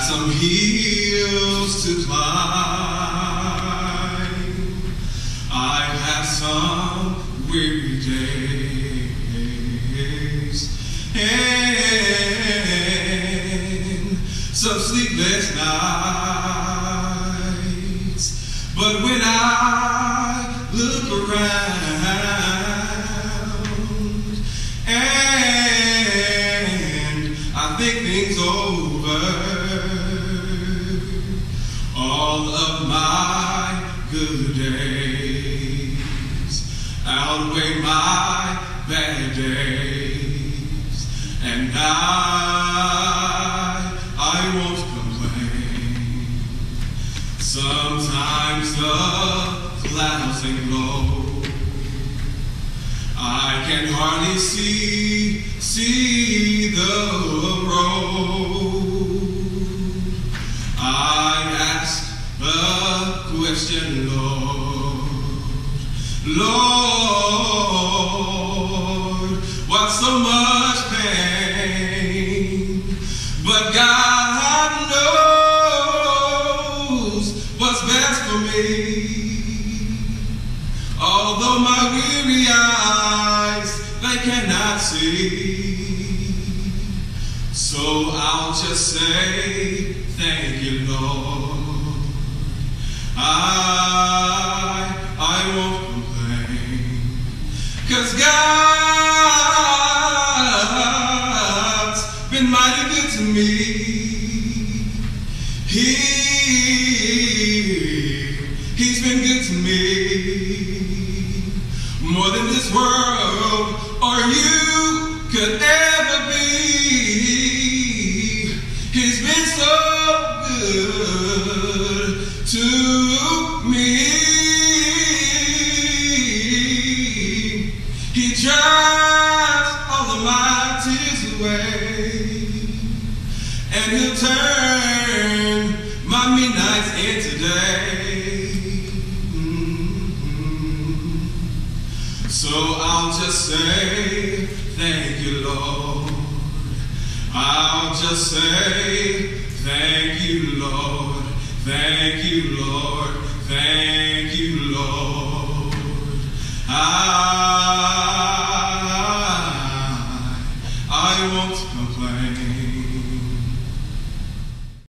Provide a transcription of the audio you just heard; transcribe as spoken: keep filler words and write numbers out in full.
some hills to climb. I've had some weary days and some sleepless nights. But when I look around and I think things over, all of my good days outweigh my bad days, and I, I won't complain. Sometimes the clouds they blow, I can hardly see, see the road. I ask the question, Lord, Lord, what's so much pain? But God knows what's best for me. Although my weary eyes, they cannot see. So I'll just say, thank you, Lord. I, I won't complain, 'cause God's been mighty good to me. He, he's been good to me, more than this world or you could ever be. He's been so good to me. He dries all of my tears away, and he'll turn my midnights into day. Mm-hmm. So I'll just say, thank you, Lord. I'll just say, thank you, Lord. Thank you, Lord. Thank you, Lord. I